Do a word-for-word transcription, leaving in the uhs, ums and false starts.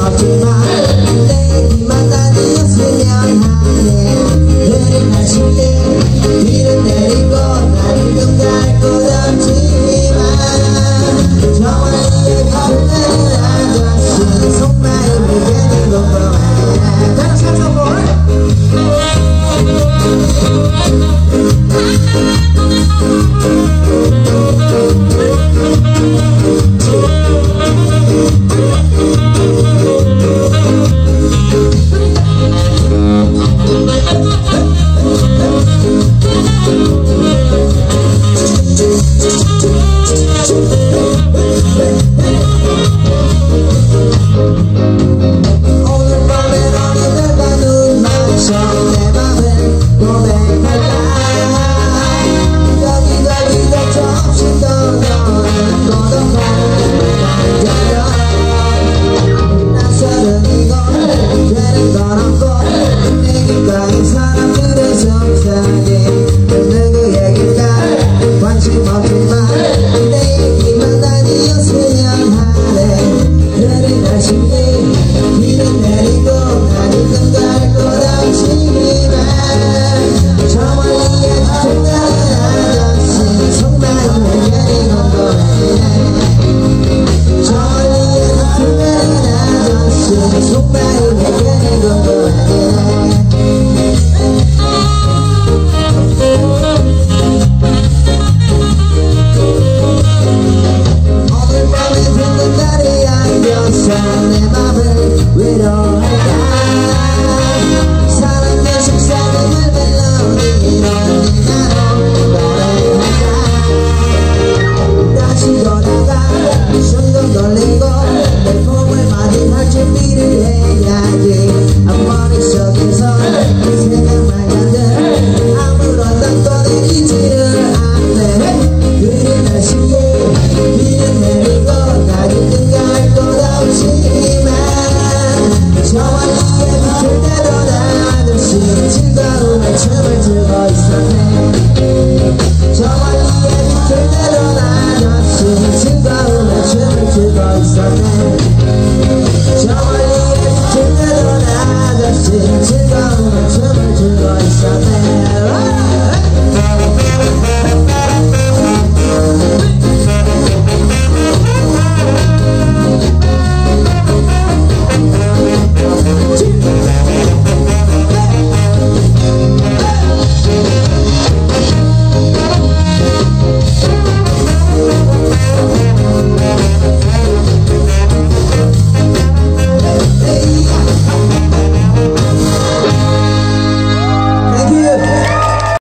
없지만 내 입만 아니었으면 하네. 흐린 날씨에 비를 내리고 나는 금갈 곳 없지만 정원이에 거리는 아저씨 속마음이 괜히 궁금해. 다시 한번 볼. 오늘 밤엔 어디다가 눈 맞춰 내 맘을 고백할까. 여기 저기 조금씩 더 너는 고독한 남자여. 낯설은 이곳 되는 건 없고 내 귓가에 사람들의 속삭임 누구 얘기일까 관심 없지만 내 얘기만 아니었으면 하네. 흐린 날씨에 비는 내리고 나는 금갈 곳 없지만 저 멀리에 빛나는 아저씨 속마음을 괜히 궁금해. 저 멀리에 빛나는 아저씨 속마음을 괜히 궁금해. 오늘 밤에 붉은 달이 안겨서 내 맘을 위로할까. 사랑의 속삭임을 멜로디로 나로 노래할까. 다시 돌아가 숨도 돌리고 내 꿈을 마주할 준비를 해야지. 머릿속에서